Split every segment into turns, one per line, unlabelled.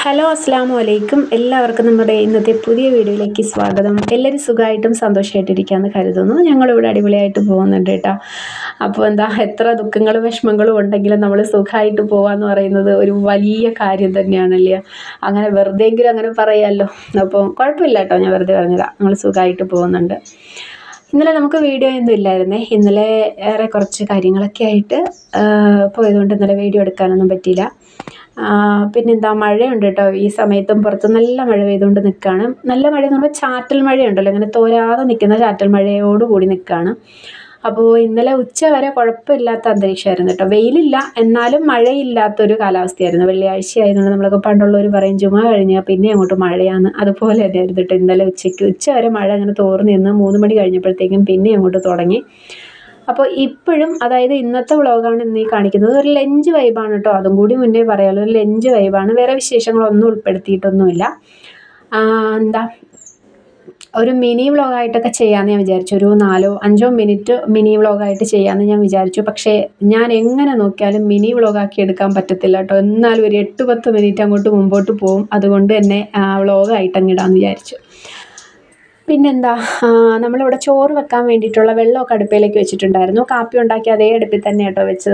Hello അസ്സാമു അലൈക്കും. എല്ലാവർക്കും നമ്മുടെ ഇന്നത്തെ പുതിയ വീഡിയോയിലേക്ക് സ്വാഗതം. എല്ലാവരും സുഖമായിട്ടും സന്തോഷമായിട്ടിരിക്കാമെന്ന് കരുതുന്നു. ഞങ്ങളിവിടെ അടിപൊളിയായിട്ട് പോകുന്നുണ്ട് കേട്ടോ. അപ്പോൾ എത്ര ദുഃഖങ്ങളും വിഷമങ്ങളും ഉണ്ടെങ്കിലും നമ്മൾ സുഖമായിട്ട് പോകാമെന്ന് പറയുന്നത് ഒരു വലിയ കാര്യം തന്നെയാണല്ലേ. അങ്ങനെ വെറുതെയെങ്കിലും അങ്ങനെ പറയാമല്ലോ. അപ്പോൾ കുഴപ്പമില്ല കേട്ടോ, ഞാൻ വെറുതെ പറഞ്ഞതാണ്. നമ്മൾ സുഖമായിട്ട് പോകുന്നുണ്ട്. ഇന്നലെ നമുക്ക് വീഡിയോ ഒന്നും ഇല്ലായിരുന്നേ. ഇന്നലെ ഏറെ കുറച്ച് കാര്യങ്ങളൊക്കെ ആയിട്ട് പോയതുകൊണ്ട് ഇന്നലെ വീഡിയോ എടുക്കാനൊന്നും പറ്റിയില്ല. പിന്നെന്താ, മഴയുണ്ട് കേട്ടോ. ഈ സമയത്തും പുറത്ത് നല്ല മഴ പെയ്തുകൊണ്ട് നിൽക്കുകയാണ്. നല്ല മഴ എന്ന് പറഞ്ഞാൽ ചാറ്റൽ മഴയുണ്ടല്ലോ, അങ്ങനെ തോരാതെ നിൽക്കുന്ന ചാറ്റൽ മഴയോട് കൂടി നിൽക്കുകയാണ്. അപ്പോൾ ഇന്നലെ ഉച്ച വരെ കുഴപ്പമില്ലാത്ത അന്തരീക്ഷമായിരുന്നു കേട്ടോ. വെയിലില്ല, എന്നാലും മഴയില്ലാത്തൊരു കാലാവസ്ഥയായിരുന്നു. വെള്ളിയാഴ്ച ആയതുകൊണ്ട് നമ്മളൊക്കെ പണ്ടുള്ളവർ പറയും ജുമ കഴിഞ്ഞാൽ പിന്നെ അങ്ങോട്ട് മഴയാണ്. അതുപോലെ തന്നെയായിരുന്നു കേട്ടോ. ഇന്നലെ ഉച്ച വരെ മഴ അങ്ങനെ തോർന്ന് നിന്ന് 3 മണി കഴിഞ്ഞപ്പോഴത്തേക്കും പിന്നെ അങ്ങോട്ട് തുടങ്ങി. അപ്പോൾ ഇപ്പോഴും, അതായത് ഇന്നത്തെ വ്ളോഗാണ് ഇന്ന് ഈ കാണിക്കുന്നത്. ഒരു ലഞ്ച് വൈബാണ് കേട്ടോ. അതും കൂടി മുന്നേ പറയാമല്ലോ, ഒരു ലഞ്ച് വൈബാണ്. വേറെ വിശേഷങ്ങളൊന്നും ഉൾപ്പെടുത്തിയിട്ടൊന്നുമില്ല. ഒരു മിനി വ്ളോഗായിട്ടൊക്കെ ചെയ്യാമെന്ന് ഞാൻ വിചാരിച്ചു. ഒരു 4-5 മിനിറ്റ് മിനി വ്ളോഗായിട്ട് ചെയ്യാമെന്ന് ഞാൻ വിചാരിച്ചു. പക്ഷേ ഞാൻ എങ്ങനെ നോക്കിയാലും മിനി വ്ളോഗാക്കി എടുക്കാൻ പറ്റത്തില്ല കേട്ടോ. എന്നാലും ഒരു 8-10 മിനിറ്റ് അങ്ങോട്ട് മുമ്പോട്ട് പോകും. അതുകൊണ്ട് തന്നെ വ്ളോഗായിട്ട് അങ്ങ് ഇടാമെന്ന് വിചാരിച്ചു. പിന്നെന്താ, നമ്മളിവിടെ ചോറ് വെക്കാൻ വേണ്ടിയിട്ടുള്ള വെള്ളമൊക്കെ അടുപ്പിലേക്ക് വെച്ചിട്ടുണ്ടായിരുന്നു. കാപ്പി ഉണ്ടാക്കി അതേ അടുപ്പിൽ തന്നെ കേട്ടോ വെച്ചത്.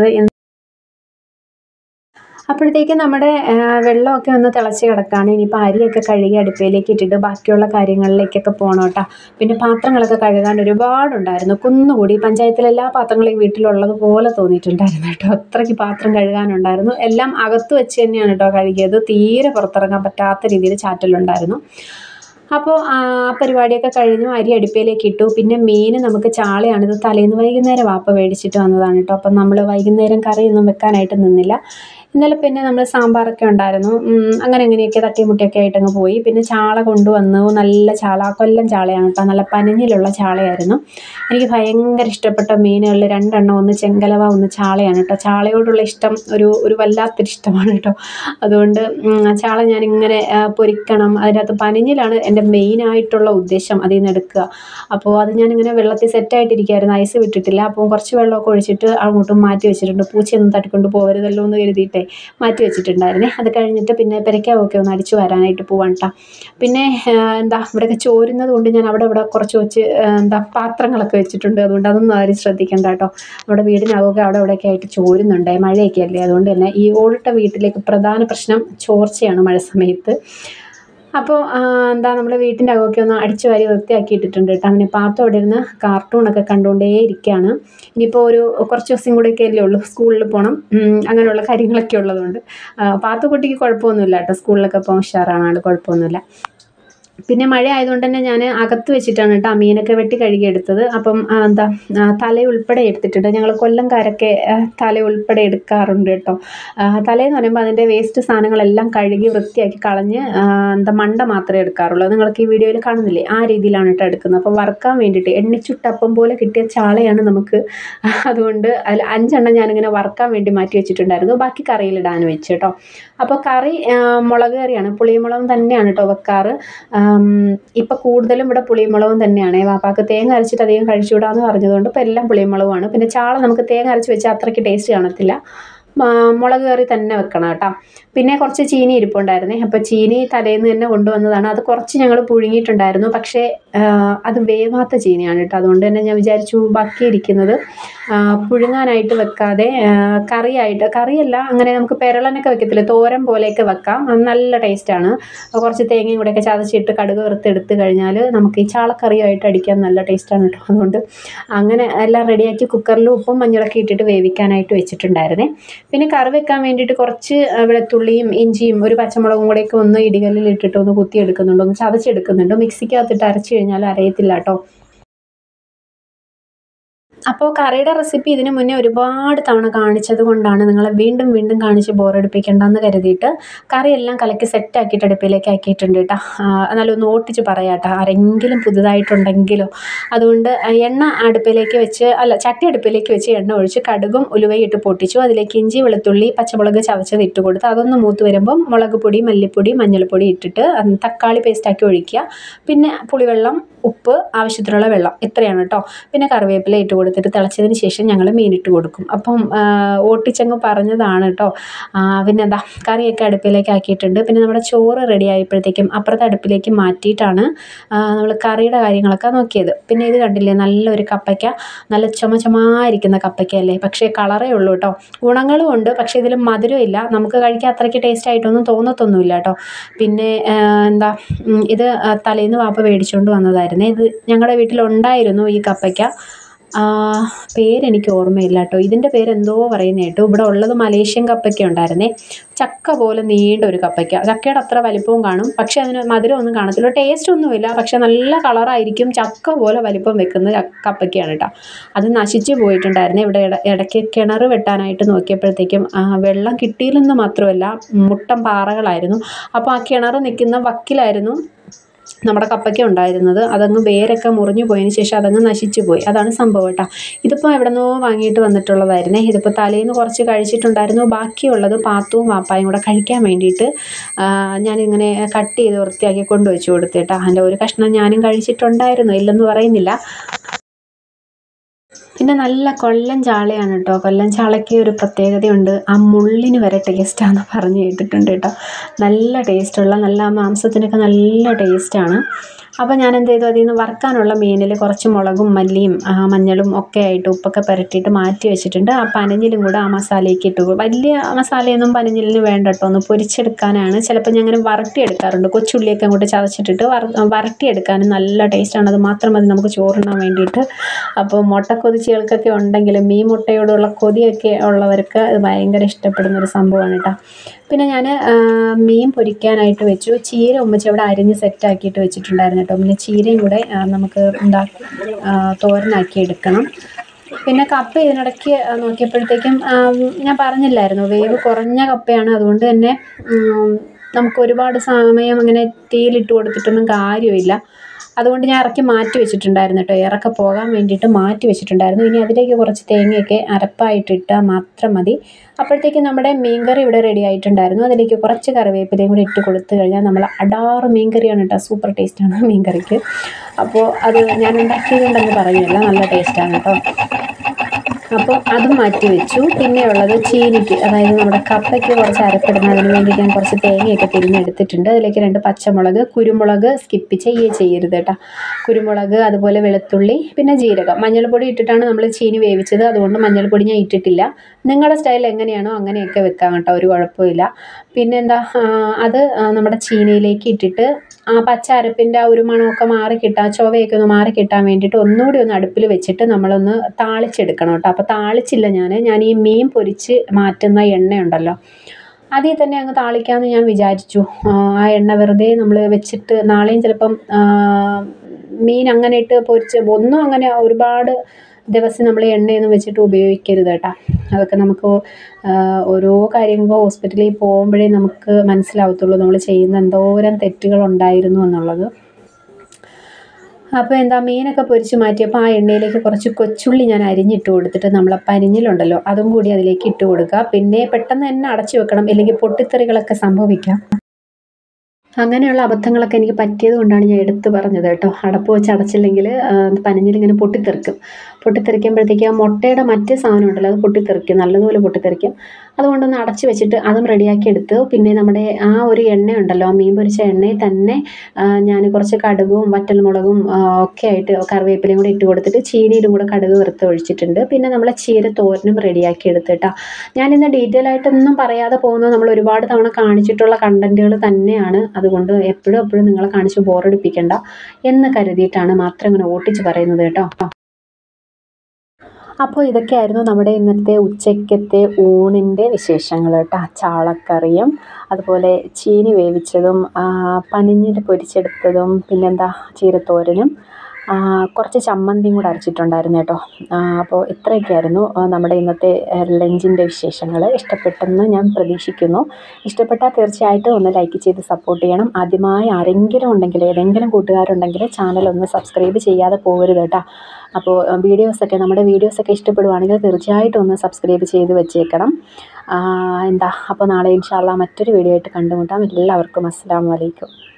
അപ്പോഴത്തേക്കും നമ്മുടെ വെള്ളമൊക്കെ ഒന്ന് തിളച്ച് കിടക്കുകയാണ്. ഇനിയിപ്പോൾ അരിയൊക്കെ കഴുകി അടുപ്പിലേക്ക് ഇട്ടിട്ട് ബാക്കിയുള്ള കാര്യങ്ങളിലേക്കൊക്കെ പോകണം കേട്ടോ. പിന്നെ പാത്രങ്ങളൊക്കെ കഴുകാൻ ഒരുപാടുണ്ടായിരുന്നു. കുന്നുകൂടി പഞ്ചായത്തിലെ എല്ലാ പാത്രങ്ങളും ഈ വീട്ടിലുള്ളതുപോലെ തോന്നിയിട്ടുണ്ടായിരുന്നു കേട്ടോ. അത്രയ്ക്ക് പാത്രം കഴുകാനുണ്ടായിരുന്നു. എല്ലാം അകത്ത് വെച്ച് തന്നെയാണ് കേട്ടോ കഴുകിയത്. തീരെ പുറത്തിറങ്ങാൻ പറ്റാത്ത രീതിയിൽ ചാറ്റലുണ്ടായിരുന്നു. അപ്പോൾ ആ പരിപാടിയൊക്കെ കഴിഞ്ഞു. അരി അടുപ്പിലേക്ക് ഇട്ടു. പിന്നെ മീൻ നമുക്ക് ചാളയാണിത്. തലേന്ന് വൈകുന്നേരം വാപ്പ മേടിച്ചിട്ട് വന്നതാണ് കേട്ടോ. അപ്പം നമ്മൾ വൈകുന്നേരം കറിയൊന്നും വെക്കാനായിട്ട് നിന്നില്ല. ഇന്നലെ പിന്നെ നമ്മൾ സാമ്പാറൊക്കെ ഉണ്ടായിരുന്നു. അങ്ങനെ അങ്ങനെയൊക്കെ തട്ടിമുട്ടിയൊക്കെ ആയിട്ടങ്ങ് പോയി. പിന്നെ ചാള കൊണ്ടുവന്നു. നല്ല ചാള, കൊല്ലം ചാളയാണ് കേട്ടോ. നല്ല പനഞ്ഞിലുള്ള ചാളയായിരുന്നു. എനിക്ക് ഭയങ്കര ഇഷ്ടപ്പെട്ട മീനുകളിൽ 2 എണ്ണം, ഒന്ന് ചെങ്കലവ, ഒന്ന് ചാളയാണ് കേട്ടോ. ചാളയോടുള്ള ഇഷ്ടം ഒരു വല്ലാത്തൊരു ഇഷ്ടമാണ് കേട്ടോ. അതുകൊണ്ട് ചാള ഞാനിങ്ങനെ പൊരിക്കണം. അതിനകത്ത് പനഞ്ഞിലാണ് എൻ്റെ മെയിനായിട്ടുള്ള ഉദ്ദേശം, അതിൽ നിന്ന് എടുക്കുക. അപ്പോൾ അത് ഞാനിങ്ങനെ വെള്ളത്തിൽ സെറ്റായിട്ടിരിക്കുകയായിരുന്നു. ഐസ് വിട്ടിട്ടില്ല. അപ്പോൾ കുറച്ച് വെള്ളമൊക്കെ ഒഴിച്ചിട്ട് അങ്ങോട്ടും മാറ്റി വെച്ചിട്ടുണ്ട്. പൂച്ചയൊന്നും തട്ടിക്കൊണ്ട് പോകരുതല്ലോ എന്ന് കരുതിയിട്ടേ മാറ്റി വെച്ചിട്ടുണ്ടായിരുന്നേ. അത് കഴിഞ്ഞിട്ട് പിന്നെ പെരയ്ക്കാവൊക്കെ ഒന്ന് അടിച്ചു വരാനായിട്ട് പോവാൻ കേട്ടോ. പിന്നെ ഇവിടെയൊക്കെ ചോരുന്നത് കൊണ്ട് ഞാൻ അവിടെ കുറച്ച് വെച്ച് പാത്രങ്ങളൊക്കെ വെച്ചിട്ടുണ്ട്. അതുകൊണ്ട് അതൊന്നും ആരും ശ്രദ്ധിക്കേണ്ട കേട്ടോ. നമ്മുടെ വീടിനകമൊക്കെ അവിടെയൊക്കെ ആയിട്ട് ചോരുന്നുണ്ട്. മഴയൊക്കെ അല്ലേ. അതുകൊണ്ട് തന്നെ ഈ ഓടിട്ട വീട്ടിലേക്ക് പ്രധാന പ്രശ്നം ചോർച്ചയാണ് മഴ സമയത്ത്. അപ്പോൾ നമ്മൾ വീട്ടിൻ്റെ അകമൊക്കെ ഒന്ന് അടിച്ചു വാരി വൃത്തിയാക്കി ഇട്ടിട്ടുണ്ട് കേട്ടോ. അങ്ങനെ പാത്രം അവിടെ ഇരുന്ന് കാർട്ടൂണൊക്കെ കണ്ടുകൊണ്ടേ ഇരിക്കുകയാണ്. ഇനിയിപ്പോൾ കുറച്ച് ദിവസം കൂടെയൊക്കെ അല്ലേ ഉള്ളൂ, സ്കൂളിൽ പോകണം. അങ്ങനെയുള്ള കാര്യങ്ങളൊക്കെ ഉള്ളതുകൊണ്ട് പാത്തുക്കുട്ടിക്ക് കുഴപ്പമൊന്നുമില്ല കേട്ടോ. സ്കൂളിലൊക്കെ പോകാൻ ഉഷാറാണ് ആൾ, കുഴപ്പമൊന്നുമില്ല. പിന്നെ മഴ ആയതുകൊണ്ട് തന്നെ ഞാൻ അകത്ത് വെച്ചിട്ടാണ് കേട്ടോ മീനൊക്കെ വെട്ടി കഴുകിയെടുത്തത്. അപ്പം തല ഉൾപ്പെടെ എടുത്തിട്ടുണ്ട്. ഞങ്ങൾ കൊല്ലംകാരൊക്കെ തല ഉൾപ്പെടെ എടുക്കാറുണ്ട് കേട്ടോ. തലയെന്ന് പറയുമ്പോൾ അതിൻ്റെ വേസ്റ്റ് സാധനങ്ങളെല്ലാം കഴുകി വൃത്തിയാക്കി കളഞ്ഞ് മണ്ട മാത്രമേ എടുക്കാറുള്ളൂ. നിങ്ങൾക്ക് ഈ വീഡിയോയിൽ കാണുന്നില്ലേ, ആ രീതിയിലാണ് കേട്ടോ എടുക്കുന്നത്. അപ്പോൾ വറുക്കാൻ വേണ്ടിയിട്ട് എണ്ണിച്ചുട്ടപ്പം പോലെ കിട്ടിയ ചാളയാണ് നമുക്ക്. അതുകൊണ്ട് അതിൽ 5 എണ്ണം ഞാനിങ്ങനെ വറുക്കാൻ വേണ്ടി മാറ്റി വെച്ചിട്ടുണ്ടായിരുന്നു. ബാക്കി കറിയിലിടാൻ വെച്ച് കേട്ടോ. അപ്പോൾ കറി മുളക് കറിയാണ്, പുളിമുളകും തന്നെയാണ് കേട്ടോ വെക്കാറ്. ഇപ്പം കൂടുതലും ഇവിടെ പുളിമുളകും തന്നെയാണ്. വാപ്പാക്ക് തേങ്ങ അരച്ചിട്ട് അധികം കഴിച്ചുകൂടാന്ന് പറഞ്ഞതുകൊണ്ട് ഇപ്പം എല്ലാം പുളിമുളകുമാണ്. പിന്നെ ചാള നമുക്ക് തേങ്ങ അരച്ച് വെച്ചാൽ അത്രയ്ക്ക് ടേസ്റ്റ് കാണത്തില്ല. മുളക് കറി തന്നെ വെക്കണം കേട്ടോ. പിന്നെ കുറച്ച് ചീനി ഇരിപ്പുണ്ടായിരുന്നേ. അപ്പോൾ ചീനി തലേന്ന് തന്നെ കൊണ്ടുവന്നതാണ്. അത് കുറച്ച് ഞങ്ങൾ പുഴുങ്ങിയിട്ടുണ്ടായിരുന്നു. പക്ഷേ അത് വേവാത്ത ചീനിയാണ് കേട്ടോ. അതുകൊണ്ട് തന്നെ ഞാൻ വിചാരിച്ചു ബാക്കി ഇരിക്കുന്നത് പുഴുങ്ങാനായിട്ട് വെക്കാതെ കറിയല്ല, അങ്ങനെ നമുക്ക് പെരളനൊക്കെ വെക്കത്തില്ല, തോരൻ പോലെയൊക്കെ വെക്കാം. നല്ല ടേസ്റ്റാണ്. കുറച്ച് തേങ്ങയും കൂടെയൊക്കെ ചതച്ചിട്ട് കടുക് വറുത്തെടുത്ത് കഴിഞ്ഞാൽ നമുക്ക് ഈ ചാളക്കറിയായിട്ട് അടിക്കാൻ നല്ല ടേസ്റ്റാണ് കേട്ടോ. അതുകൊണ്ട് അങ്ങനെ എല്ലാം റെഡിയാക്കി കുക്കറിൽ ഉപ്പും മഞ്ഞളൊക്കെ ഇട്ടിട്ട് വേവിക്കാനായിട്ട് വെച്ചിട്ടുണ്ടായിരുന്നേ. പിന്നെ കറി വെക്കാൻ വേണ്ടിയിട്ട് കുറച്ച് വെളുത്തുള്ളിയും ഇഞ്ചിയും ഒരു പച്ചമുളകും കൂടെയൊക്കെ ഒന്ന് ഇടികല്ലിൽ ഇട്ടിട്ട് ഒന്ന് കുത്തിയെടുക്കുന്നുണ്ട്, ഒന്ന് ചതച്ചെടുക്കുന്നുണ്ട്. മിക്സിക്കകത്തിട്ട് അരച്ച് കഴിഞ്ഞാൽ അരയത്തില്ല കേട്ടോ. അപ്പോൾ കറിയുടെ റെസിപ്പി ഇതിന് മുന്നേ ഒരുപാട് തവണ കാണിച്ചത് കൊണ്ടാണ് നിങ്ങളെ വീണ്ടും വീണ്ടും കാണിച്ച് ബോറടിപ്പിക്കേണ്ടെന്ന് കരുതിയിട്ട് കറിയെല്ലാം കലക്കി സെറ്റാക്കിയിട്ട് അടുപ്പിലേക്ക് ആക്കിയിട്ടുണ്ട് കേട്ടോ. എന്നാലും ഒന്ന് ഓട്ടിച്ച് പറയാം കേട്ടോ, ആരെങ്കിലും പുതുതായിട്ടുണ്ടെങ്കിലോ. അതുകൊണ്ട് എണ്ണ അടുപ്പിലേക്ക് വെച്ച്, ചട്ടി അടുപ്പിലേക്ക് വെച്ച് എണ്ണ ഒഴിച്ച് കടുകും ഉലുവയും ഇട്ട് പൊട്ടിച്ചു. അതിലേക്ക് ഇഞ്ചി, വെളുത്തുള്ളി, പച്ചമുളക് ചതച്ചത് ഇട്ട് കൊടുത്ത് അതൊന്ന് മൂത്ത് വരുമ്പം മുളക് പൊടി, മല്ലിപ്പൊടി, മഞ്ഞൾപ്പൊടി ഇട്ടിട്ട് തക്കാളി പേസ്റ്റാക്കി ഒഴിക്കുക. പിന്നെ പുളിവെള്ളം, ഉപ്പ്, ആവശ്യത്തിനുള്ള വെള്ളം, ഇത്രയാണ് കേട്ടോ. പിന്നെ കറിവേപ്പില ഇട്ട് കൊടുത്ത് കൊടുത്തിട്ട് തിളച്ചതിന് ശേഷം ഞങ്ങൾ മീനിട്ട് കൊടുക്കും. അപ്പം ഓട്ടിച്ചങ്ങ് പറഞ്ഞതാണ് കേട്ടോ. പിന്നെന്താ കറിയൊക്കെ അടുപ്പിലേക്ക് ആക്കിയിട്ടുണ്ട്. പിന്നെ നമ്മുടെ ചോറ് റെഡി ആയപ്പോഴത്തേക്കും അപ്പുറത്തെ അടുപ്പിലേക്ക് മാറ്റിയിട്ടാണ് നമ്മൾ കറിയുടെ കാര്യങ്ങളൊക്കെ നോക്കിയത്. പിന്നെ ഇത് കണ്ടില്ലേ, നല്ലൊരു കപ്പയ്ക്ക, നല്ല ചുമചുമായിരിക്കുന്ന കപ്പയ്ക്കല്ലേ, പക്ഷേ കളറേ ഉള്ളൂ കേട്ടോ. ഗുണങ്ങളും ഉണ്ട്, പക്ഷേ ഇതിൽ മധുരം ഇല്ല. നമുക്ക് കഴിക്കാൻ അത്രയ്ക്ക് ടേസ്റ്റ് ആയിട്ടൊന്നും തോന്നത്തൊന്നുമില്ല കേട്ടോ. പിന്നെ എന്താ ഇത് തലേന്ന് വാപ്പ മേടിച്ചുകൊണ്ട് വന്നതായിരുന്നേ. ഇത് ഞങ്ങളുടെ വീട്ടിലുണ്ടായിരുന്നു ഈ കപ്പയ്ക്ക. പേരെനിക്ക് ഓർമ്മയില്ല കേട്ടോ. ഇതിൻ്റെ പേരെന്തോ പറയുന്നത് കേട്ടോ. ഇവിടെ ഉള്ളത് മലേഷ്യൻ കപ്പയ്ക്ക ഉണ്ടായിരുന്നേ. ചക്ക പോലെ നീണ്ട ഒരു കപ്പയ്ക്ക. ചക്കയുടെ അത്ര വലിപ്പവും കാണും, പക്ഷേ അതിന് മധുരമൊന്നും കാണത്തില്ല, ടേസ്റ്റ് ഒന്നുമില്ല, പക്ഷേ നല്ല കളറായിരിക്കും. ചക്ക പോലെ വലിപ്പം വെക്കുന്ന കപ്പയ്ക്കയാണ് കേട്ടോ. അത് നശിച്ചു പോയിട്ടുണ്ടായിരുന്നേ. ഇവിടെ ഇടയ്ക്ക് കിണർ വെട്ടാനായിട്ട് നോക്കിയപ്പോഴത്തേക്കും വെള്ളം കിട്ടിയില്ലെന്ന് മാത്രമല്ല, മുട്ടം പാറകളായിരുന്നു. അപ്പോൾ ആ കിണർ നിൽക്കുന്ന വക്കിലായിരുന്നു നമ്മുടെ കപ്പയ്ക്ക ഉണ്ടായിരുന്നത്. അതങ്ങ് വേരൊക്കെ മുറിഞ്ഞു പോയതിന് ശേഷം അതങ്ങ് നശിച്ചു പോയി. അതാണ് സംഭവം കേട്ടോ. ഇതിപ്പോൾ എവിടെന്നോ വാങ്ങിയിട്ട് വന്നിട്ടുള്ളതായിരുന്നേ. ഇതിപ്പോൾ തലേന്ന് കുറച്ച് കഴിച്ചിട്ടുണ്ടായിരുന്നു. ബാക്കിയുള്ളത് പാത്തുവും വാപ്പായും കൂടെ കഴിക്കാൻ വേണ്ടിയിട്ട് ഞാനിങ്ങനെ കട്ട് ചെയ്ത് വൃത്തിയാക്കി കൊണ്ടുവച്ച് കൊടുത്തിട്ടാ. അതിൻ്റെ ഒരു കഷ്ണം ഞാനും കഴിച്ചിട്ടുണ്ടായിരുന്നു, ഇല്ലെന്ന് പറയുന്നില്ല. പിന്നെ നല്ല കൊല്ലൻ ചാളയാണ് കേട്ടോ. കൊല്ലൻ ചാളയ്ക്ക് ഒരു പ്രത്യേകതയുണ്ട്, ആ മുള്ളിന് വരെ ടേസ്റ്റാണെന്ന് പറഞ്ഞ് കേട്ടിട്ടുണ്ട് കേട്ടോ. നല്ല ടേസ്റ്റുള്ള, നല്ല മാംസത്തിനൊക്കെ നല്ല ടേസ്റ്റാണ്. അപ്പോൾ ഞാൻ എന്ത് ചെയ്തു, അതിൽ നിന്ന് വറുക്കാനുള്ള മീനിൽ കുറച്ച് മുളകും മല്ലിയും മഞ്ഞളും ഒക്കെ ആയിട്ട് ഉപ്പൊക്കെ പുരട്ടിയിട്ട് മാറ്റി വെച്ചിട്ടുണ്ട്. ആ പനഞ്ഞിലും കൂടെ ആ മസാലയ്ക്ക് ഇട്ടു. വലിയ മസാലയൊന്നും പനഞ്ഞിലിന് വേണ്ട കേട്ടോ, ഒന്ന് പൊരിച്ചെടുക്കാനാണ്. ചിലപ്പോൾ ഞാൻ അങ്ങനെ വരട്ടിയെടുക്കാറുണ്ട്. കൊച്ചുള്ളിയൊക്കെ അങ്ങോട്ട് ചതച്ചിട്ടിട്ട് വരട്ടിയെടുക്കാനും നല്ല ടേസ്റ്റാണ്. അത് മാത്രം മതി നമുക്ക് ചോറുണ്ണാൻ വേണ്ടിയിട്ട്. അപ്പോൾ മുട്ടക്കൊതിച്ചുകൾക്കൊക്കെ ഉണ്ടെങ്കിലും മീൻ മുട്ടയോടുള്ള കൊതിയൊക്കെ ഉള്ളവർക്ക് അത് ഭയങ്കര ഇഷ്ടപ്പെടുന്നൊരു സംഭവമാണ് കേട്ടോ. പിന്നെ ഞാൻ മീൻ പൊരിക്കാനായിട്ട് വെച്ചു. ചീര ഉമ്മച്ചി അവിടെ അരിഞ്ഞ് സെറ്റാക്കിയിട്ട് വെച്ചിട്ടുണ്ടായിരുന്നു കേട്ടോ. പിന്നെ ചീരയും കൂടെ നമുക്ക് തോരനാക്കി എടുക്കണം. പിന്നെ കപ്പ ഇതിനിടയ്ക്ക് നോക്കിയപ്പോഴത്തേക്കും ഞാൻ പറഞ്ഞില്ലായിരുന്നു, വേവ് കുറഞ്ഞ കപ്പയാണ്. അതുകൊണ്ട് തന്നെ നമുക്ക് ഒരുപാട് സമയം അങ്ങനെ തീയിലിട്ട് കൊടുത്തിട്ടൊന്നും കാര്യമില്ല. അതുകൊണ്ട് ഞാൻ ഇറക്കി മാറ്റി വെച്ചിട്ടുണ്ടായിരുന്നു കേട്ടോ. ഇറക്ക പോകാൻ വേണ്ടിയിട്ട് മാറ്റി വെച്ചിട്ടുണ്ടായിരുന്നു. ഇനി അതിലേക്ക് കുറച്ച് തേങ്ങയൊക്കെ അരപ്പായിട്ടിട്ടാൽ മാത്രം മതി. അപ്പോഴത്തേക്കും നമ്മുടെ മീൻകറി ഇവിടെ റെഡി ആയിട്ടുണ്ടായിരുന്നു. അതിലേക്ക് കുറച്ച് കറിവേപ്പിലയും കൂടി ഇട്ട് കൊടുത്തു കഴിഞ്ഞാൽ നമ്മൾ അടാറ് മീൻകറിയാണ് കേട്ടോ. സൂപ്പർ ടേസ്റ്റാണ് മീൻകറിക്ക്. അപ്പോൾ അത് ഞാൻ ഉണ്ടാക്കിയതുകൊണ്ടെന്ന് പറയുന്നില്ല, നല്ല ടേസ്റ്റാണ് കേട്ടോ. അപ്പോൾ അതും മാറ്റി വെച്ചു. പിന്നെയുള്ളത് ചീനിക്ക്, അതായത് നമ്മുടെ കപ്പയ്ക്ക് കുറച്ച് അരപ്പിടുന്നതിന് വേണ്ടി ഞാൻ കുറച്ച് തേങ്ങയൊക്കെ തിരിഞ്ഞെടുത്തിട്ടുണ്ട്. അതിലേക്ക് 2 പച്ചമുളക്, കുരുമുളക് സ്കിപ്പ് ചെയ്യരുത് കേട്ടോ. കുരുമുളക്, അതുപോലെ വെളുത്തുള്ളി, പിന്നെ ജീരകം, മഞ്ഞൾപ്പൊടി ഇട്ടിട്ടാണ് നമ്മൾ ചീനി വേവിച്ചത്. അതുകൊണ്ട് മഞ്ഞൾപ്പൊടി ഞാൻ ഇട്ടിട്ടില്ല. നിങ്ങളുടെ സ്റ്റൈൽ എങ്ങനെയാണോ അങ്ങനെയൊക്കെ വെക്കാം കേട്ടോ, ഒരു കുഴപ്പമില്ല. പിന്നെന്താ, അത് നമ്മുടെ ചീനിയിലേക്ക് ഇട്ടിട്ട് ആ പച്ച അരപ്പിൻ്റെ ആ ഒരു മണമൊക്കെ മാറിക്കിട്ടാൻ, ചൊവയൊക്കെ ഒന്ന് മാറിക്കിട്ടാൻ വേണ്ടിയിട്ട് ഒന്നുകൂടി ഒന്ന് അടുപ്പിൽ വെച്ചിട്ട് നമ്മളൊന്ന് താളിച്ചെടുക്കണം കേട്ടോ. അപ്പോൾ താളിച്ചില്ല ഞാൻ ഈ മീൻ പൊരിച്ച് മാറ്റുന്ന എണ്ണയുണ്ടല്ലോ, അതിൽ തന്നെ അങ്ങ് താളിക്കാമെന്ന് ഞാൻ വിചാരിച്ചു. ആ എണ്ണ വെറുതെ നമ്മൾ വെച്ചിട്ട് നാളെയും ചിലപ്പം മീൻ അങ്ങനെ ഇട്ട് പൊരിച്ച് ഒന്നും അങ്ങനെ ഒരുപാട് ദിവസം നമ്മൾ എണ്ണയൊന്നും വെച്ചിട്ട് ഉപയോഗിക്കരുത് കേട്ടോ. അതൊക്കെ നമുക്ക് ഓരോ കാര്യങ്ങൾ ഹോസ്പിറ്റലിൽ പോകുമ്പോഴേ നമുക്ക് മനസ്സിലാവത്തുള്ളൂ നമ്മൾ ചെയ്യുന്ന എന്തോരം തെറ്റുകളുണ്ടായിരുന്നു എന്നുള്ളത്. അപ്പോൾ എന്താ, മീനൊക്കെ പൊരിച്ച് മാറ്റിയപ്പോൾ ആ എണ്ണയിലേക്ക് കുറച്ച് കൊച്ചുള്ളി ഞാൻ അരിഞ്ഞിട്ട് കൊടുത്തിട്ട് നമ്മളെ പനിഞ്ഞിലുണ്ടല്ലോ അതും കൂടി അതിലേക്ക് ഇട്ട് കൊടുക്കുക. പിന്നെ പെട്ടെന്ന് തന്നെ അടച്ചു വെക്കണം, ഇല്ലെങ്കിൽ പൊട്ടിത്തെറികളൊക്കെ സംഭവിക്കാം. അങ്ങനെയുള്ള അബദ്ധങ്ങളൊക്കെ എനിക്ക് പറ്റിയത് കൊണ്ടാണ് ഞാൻ എടുത്തു പറഞ്ഞത് കേട്ടോ. അടപ്പ് വെച്ച് അടച്ചില്ലെങ്കിൽ പനഞ്ഞിലിങ്ങനെ പൊട്ടിത്തെറിക്കുമ്പോഴത്തേക്ക് ആ മുട്ടയുടെ മറ്റേ സാധനം ഉണ്ടല്ലോ അത് പൊട്ടിത്തെറിക്കും, നല്ലതുപോലെ പൊട്ടിത്തെറിക്കും. അതുകൊണ്ടൊന്ന് അടച്ച് വെച്ചിട്ട് അതും റെഡിയാക്കി എടുത്തു. പിന്നെ നമ്മുടെ ആ ഒരു എണ്ണയുണ്ടല്ലോ, മീൻ പൊരിച്ച എണ്ണയിൽ തന്നെ ഞാൻ കുറച്ച് കടുകും വറ്റൽമുളകും ഒക്കെ ആയിട്ട് കറിവേപ്പിലയും കൂടി ഇട്ട് കൊടുത്തിട്ട് ചീനിയിലും കൂടെ കടുക് വറുത്ത് ഒഴിച്ചിട്ടുണ്ട്. പിന്നെ നമ്മളെ ചീര തോരനും റെഡിയാക്കി എടുത്ത് കേട്ടോ. ഞാനിന്ന് ഡീറ്റെയിൽ ആയിട്ടൊന്നും പറയാതെ പോകുന്നത് നമ്മൾ ഒരുപാട് തവണ കാണിച്ചിട്ടുള്ള കണ്ടൻറ്റുകൾ തന്നെയാണ്. അതുകൊണ്ട് എപ്പോഴും നിങ്ങളെ കാണിച്ച് ബോറടിപ്പിക്കണ്ട എന്ന് കരുതിയിട്ടാണ് മാത്രം ഇങ്ങനെ ഓട്ടിച്ച് പറയുന്നത് കേട്ടോ. അപ്പോൾ ഇതൊക്കെയായിരുന്നു നമ്മുടെ ഇന്നത്തെ ഉച്ചയ്ക്കത്തെ ഊണിൻ്റെ വിശേഷങ്ങൾ കേട്ടോ. ചാളക്കറിയും അതുപോലെ ചീനി വേവിച്ചതും പനിഞ്ഞിൽ പൊരിച്ചെടുത്തതും പിന്നെന്താ ചീരത്തോരനും കുറച്ച് ചമ്മന്തിയും കൂടെ അരച്ചിട്ടുണ്ടായിരുന്നു കേട്ടോ. അപ്പോൾ ഇത്രയൊക്കെയായിരുന്നു നമ്മുടെ ഇന്നത്തെ ലഞ്ചിൻ്റെ വിശേഷങ്ങൾ. ഇഷ്ടപ്പെട്ടെന്ന് ഞാൻ പ്രതീക്ഷിക്കുന്നു. ഇഷ്ടപ്പെട്ടാൽ തീർച്ചയായിട്ടും ഒന്ന് ലൈക്ക് ചെയ്ത് സപ്പോർട്ട് ചെയ്യണം. ആദ്യമായി ആരെങ്കിലും ഉണ്ടെങ്കിൽ, ഏതെങ്കിലും കൂട്ടുകാരുണ്ടെങ്കിൽ ചാനൽ ഒന്ന് സബ്സ്ക്രൈബ് ചെയ്യാതെ പോകരുത് കേട്ടോ. അപ്പോൾ നമ്മുടെ വീഡിയോസൊക്കെ ഇഷ്ടപ്പെടുവാണെങ്കിൽ തീർച്ചയായിട്ടും ഒന്ന് സബ്സ്ക്രൈബ് ചെയ്ത് വെച്ചേക്കണം. അപ്പോൾ നാളെ ഇൻഷാ അല്ലാഹ് മറ്റൊരു വീഡിയോ ആയിട്ട് കണ്ടുമുട്ടാം. എല്ലാവർക്കും അസ്സലാമു അലൈക്കും.